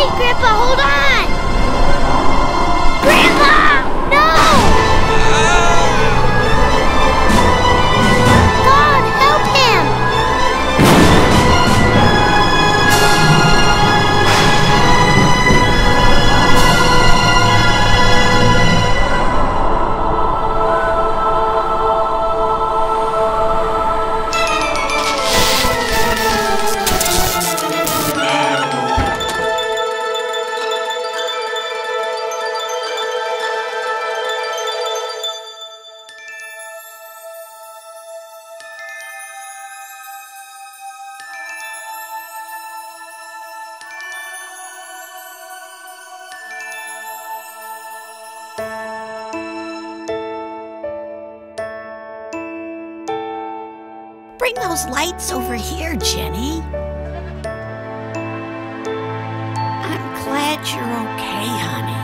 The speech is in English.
Grandpa, hold on! Grandpa! No! God, help him! Bring those lights over here, Jenny. I'm glad you're okay, honey.